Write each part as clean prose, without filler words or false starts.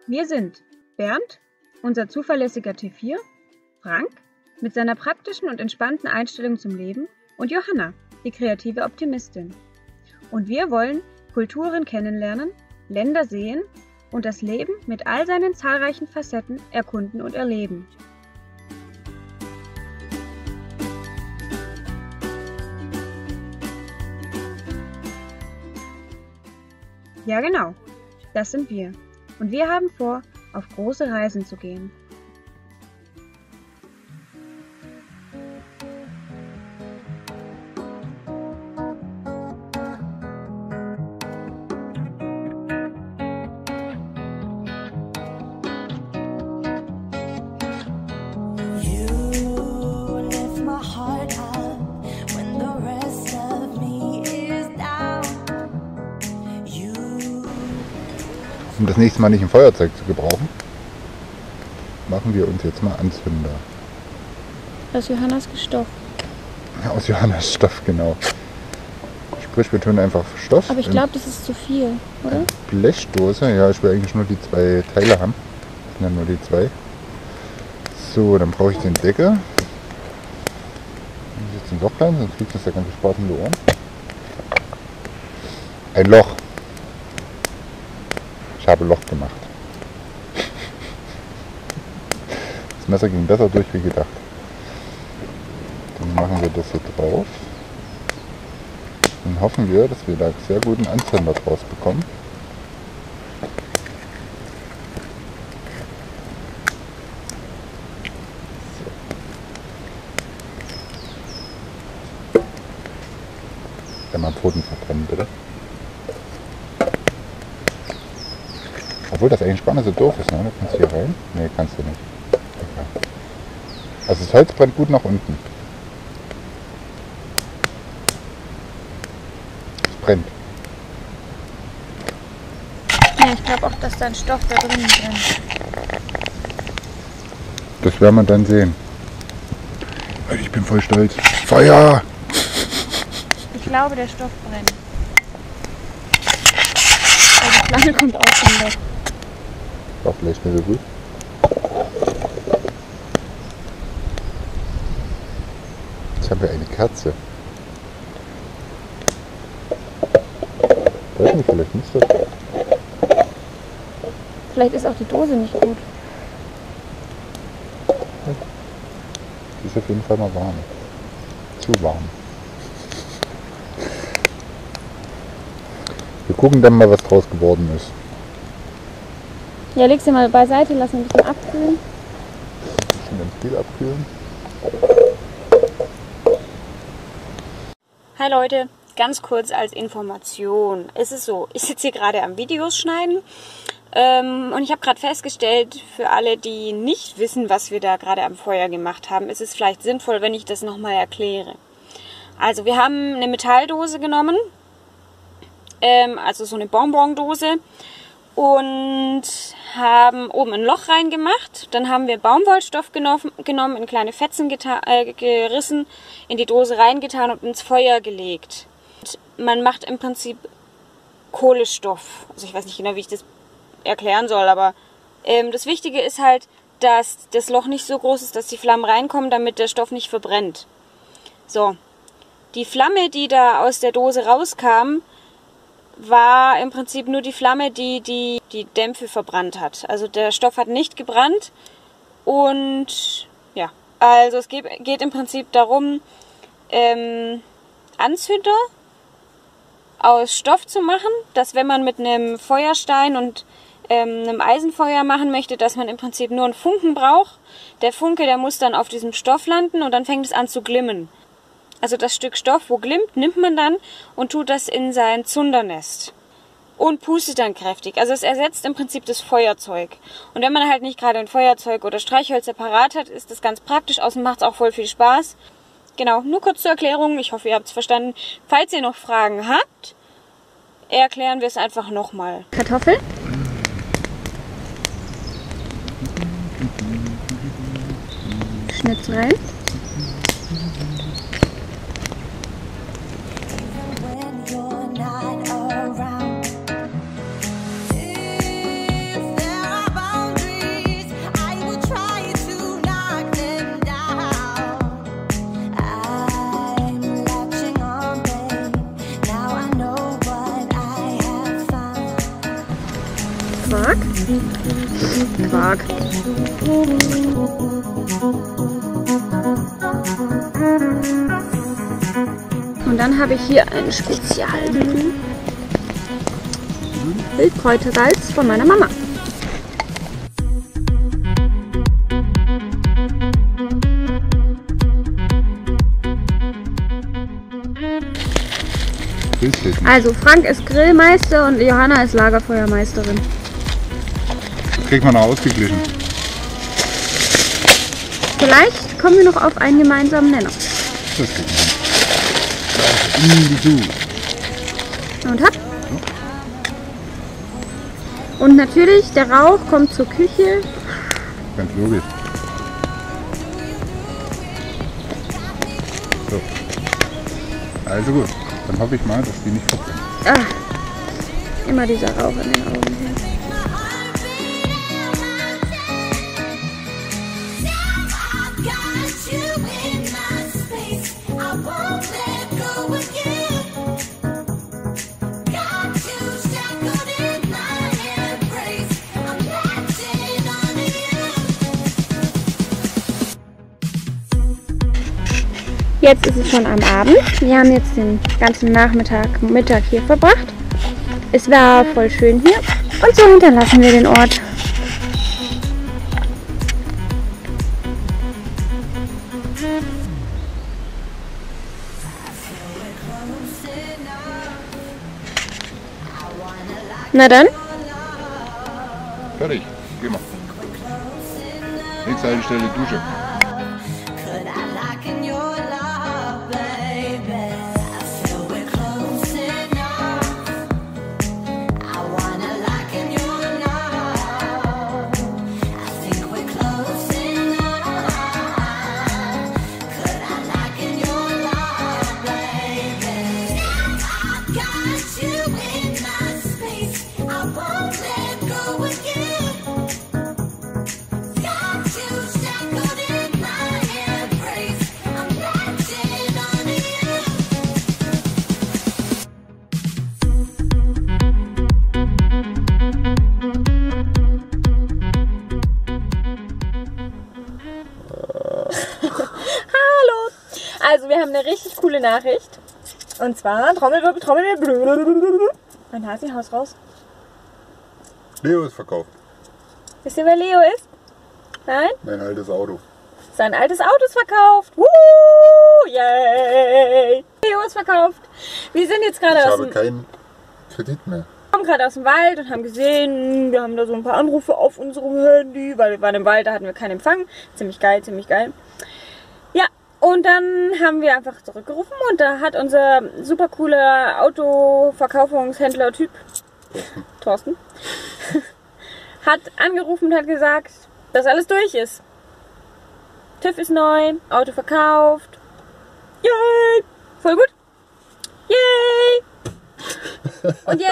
Wir sind Bernd, unser zuverlässiger T4, Frank mit seiner praktischen und entspannten Einstellung zum Leben und Johanna, die kreative Optimistin. Und wir wollen Kulturen kennenlernen, Länder sehen und das Leben mit all seinen zahlreichen Facetten erkunden und erleben. Ja genau, das sind wir. Und wir haben vor, auf große Reisen zu gehen. Um das nächste Mal nicht ein Feuerzeug zu gebrauchen, machen wir uns jetzt mal Anzünder. Aus Johannas Stoff. Ja, aus Johannas Stoff, genau. Sprich, wir tun einfach Stoff. Aber ich glaube, das ist zu viel, oder? Blechdose, ja, ich will eigentlich nur die 2 Teile haben. Das sind ja nur die 2. So, dann brauche ich den Deckel. Jetzt ein Loch rein, sonst kriegt das der ganze Spaß in die Ohren. Ein Loch. Ich habe Loch gemacht. Das Messer ging besser durch wie gedacht. Dann machen wir das hier drauf. Dann hoffen wir, dass wir da sehr guten Anzünder draus bekommen. So. Mal Pfoten verbrennen, bitte. Obwohl das eigentlich gar nicht so doof ist, ne? Du kannst hier rein. Ne, kannst du nicht. Okay. Also das Holz brennt gut nach unten. Es brennt. Ja, ich glaube auch, dass da ein Stoff da drin brennt. Das werden wir dann sehen. Ich bin voll stolz. Feuer! Ich glaube, der Stoff brennt. Aber die Flamme kommt auch vom Loch. War vielleicht nicht so gut. Jetzt haben wir eine Kerze. Weiß nicht, vielleicht nicht so. Vielleicht ist auch die Dose nicht gut. Die ist auf jeden Fall mal warm. Zu warm. Wir gucken dann mal, was draus geworden ist. Ja, leg sie mal beiseite, lass ein bisschen abkühlen. Ein bisschen ganz viel abkühlen. Hi Leute, ganz kurz als Information. Es ist so, ich sitze hier gerade am Videos schneiden und ich habe gerade festgestellt, für alle, die nicht wissen, was wir da gerade am Feuer gemacht haben, ist es vielleicht sinnvoll, wenn ich das nochmal erkläre. Also wir haben eine Metalldose genommen, also so eine Bonbondose, und haben oben ein Loch reingemacht. Dann haben wir Baumwollstoff genommen, in kleine Fetzen gerissen, in die Dose reingetan und ins Feuer gelegt. Und man macht im Prinzip Kohlenstoff. Also ich weiß nicht genau, wie ich das erklären soll, aber das Wichtige ist halt, dass das Loch nicht so groß ist, dass die Flammen reinkommen, damit der Stoff nicht verbrennt. So, die Flamme, die da aus der Dose rauskam, war im Prinzip nur die Flamme, die Dämpfe verbrannt hat. Also der Stoff hat nicht gebrannt und ja, also es geht im Prinzip darum, Anzünder aus Stoff zu machen, dass wenn man mit einem Feuerstein und einem Eisenfeuer machen möchte, dass man im Prinzip nur einen Funken braucht. Der Funke, der muss dann auf diesem Stoff landen und dann fängt es an zu glimmen. Also das Stück Stoff, wo glimmt, nimmt man dann und tut das in sein Zundernest und pustet dann kräftig. Also es ersetzt im Prinzip das Feuerzeug. Und wenn man halt nicht gerade ein Feuerzeug oder Streichhölzer parat hat, ist das ganz praktisch. Außerdem macht es auch voll viel Spaß. Genau, nur kurz zur Erklärung. Ich hoffe, ihr habt es verstanden. Falls ihr noch Fragen habt, erklären wir es einfach nochmal. Kartoffeln? Schnitz rein. If there are Quark. Quark. Und dann habe ich hier ein Spezialmenü. Wildkräutersalz von meiner Mama. Also Frank ist Grillmeister und Johanna ist Lagerfeuermeisterin. Das kriegt man noch ausgeglichen. Vielleicht kommen wir noch auf einen gemeinsamen Nenner. Das kriegt man. Und hab. Und natürlich, der Rauch kommt zur Küche. Ganz logisch. So. Also gut, dann hoffe ich mal, dass die nicht verbrennen. Ah, immer dieser Rauch in den Augen. Jetzt ist es schon am Abend. Wir haben jetzt den ganzen Mittag hier verbracht. Es war voll schön hier und so hinterlassen wir den Ort. Na dann? Fertig, geh mal. Nächste Haltestelle Dusche. Also wir haben eine richtig coole Nachricht. Und zwar, Trommelwirbel, Trommelwirbel. Mein Haselhaus raus. Leo ist verkauft. Wisst ihr, wer Leo ist? Nein? Mein altes Auto. Sein altes Auto ist verkauft. Yay! Leo ist verkauft. Wir sind jetzt gerade Ich habe keinen Kredit mehr. Wir kommen gerade aus dem Wald und haben gesehen, wir haben da so ein paar Anrufe auf unserem Handy, weil wir waren im Wald, da hatten wir keinen Empfang. Ziemlich geil, ziemlich geil. Ja. Und dann haben wir einfach zurückgerufen und da hat unser super cooler Autoverkaufungshändler-Typ, Thorsten, hat angerufen und hat gesagt, dass alles durch ist. TÜV ist neu, Auto verkauft. Yay! Voll gut. Yay! Und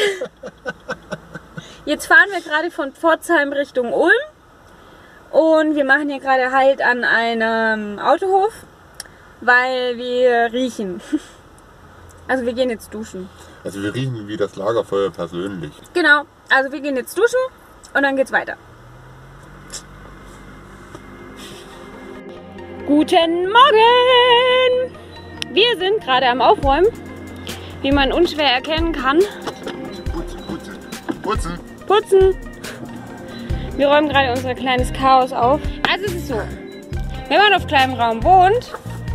jetzt fahren wir gerade von Pforzheim Richtung Ulm. Und wir machen hier gerade Halt an einem Autohof, weil wir riechen. Also wir gehen jetzt duschen. Also wir riechen wie das Lagerfeuer persönlich. Genau, also wir gehen jetzt duschen und dann geht's weiter. Guten Morgen! Wir sind gerade am Aufräumen, wie man unschwer erkennen kann. Putzen. Putzen! Wir räumen gerade unser kleines Chaos auf. Also es ist so, wenn man auf kleinem Raum wohnt,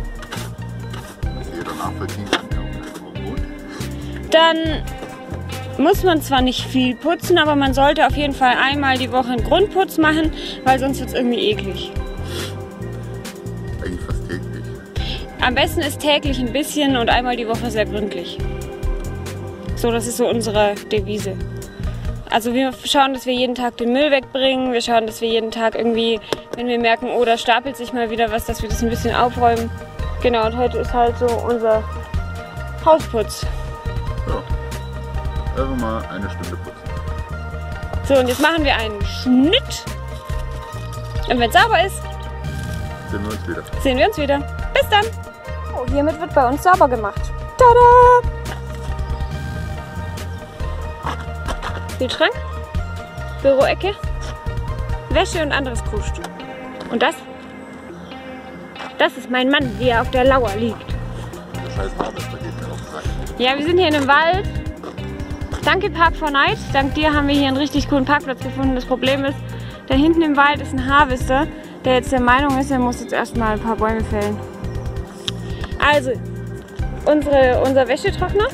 dann muss man zwar nicht viel putzen, aber man sollte auf jeden Fall einmal die Woche einen Grundputz machen, weil sonst wird es irgendwie eklig. Eigentlich fast täglich. Am besten ist täglich ein bisschen und einmal die Woche sehr gründlich. So, das ist so unsere Devise. Also wir schauen, dass wir jeden Tag den Müll wegbringen. Wir schauen, dass wir jeden Tag irgendwie, wenn wir merken, oh, da stapelt sich mal wieder was, dass wir das ein bisschen aufräumen. Genau, und heute ist halt so unser Hausputz. Ja, einfach mal eine Stunde putzen. So, und jetzt machen wir einen Schnitt. Und wenn es sauber ist, sehen wir uns wieder. Bis dann. Oh, hiermit wird bei uns sauber gemacht. Tada! Kühlschrank. Büroecke. Wäsche und anderes Kruststück. Und das? Das ist mein Mann, wie er auf der Lauer liegt. Scheiß Harvester geht mir auf den Sack. Ja, wir sind hier in einem Wald. Danke Park4Night. Dank dir haben wir hier einen richtig coolen Parkplatz gefunden. Das Problem ist, da hinten im Wald ist ein Harvester, der jetzt der Meinung ist, er muss jetzt erstmal ein paar Bäume fällen. Also, unser Wäschetrockner.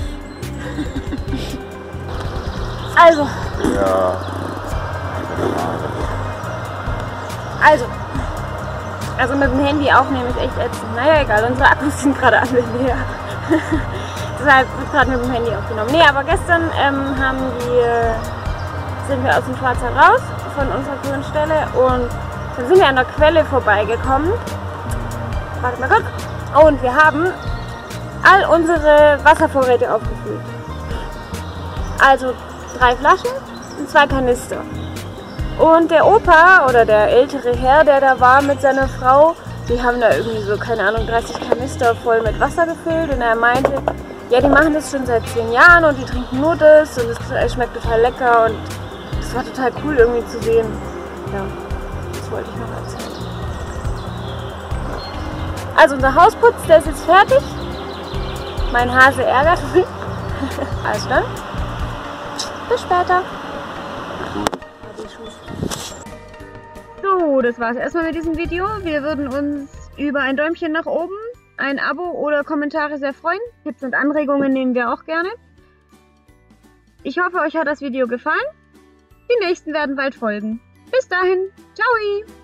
Also. Ja. Also mit dem Handy aufnehmen ist echt ätzend. Naja, egal, unsere Akkus sind gerade alle leer. Deshalb wird gerade mit dem Handy aufgenommen. Nee, aber gestern sind wir aus dem Schwarzwald raus, von unserer grünen Stelle, und dann sind wir an der Quelle vorbeigekommen. Warte mal kurz. Und wir haben all unsere Wasservorräte aufgefüllt. Also 3 Flaschen und 2 Kanister. Und der Opa oder der ältere Herr, der da war mit seiner Frau, die haben da irgendwie so, keine Ahnung, 30 Kanister voll mit Wasser gefüllt. Und er meinte, ja, die machen das schon seit 10 Jahren und die trinken nur das und es schmeckt total lecker und das war total cool irgendwie zu sehen. Ja, das wollte ich noch erzählen. Also unser Hausputz, der ist jetzt fertig. Mein Hase ärgert mich. Also dann, bis später. So, das war's erstmal mit diesem Video. Wir würden uns über ein Däumchen nach oben, ein Abo oder Kommentare sehr freuen. Tipps und Anregungen nehmen wir auch gerne. Ich hoffe, euch hat das Video gefallen. Die nächsten werden bald folgen. Bis dahin, ciao!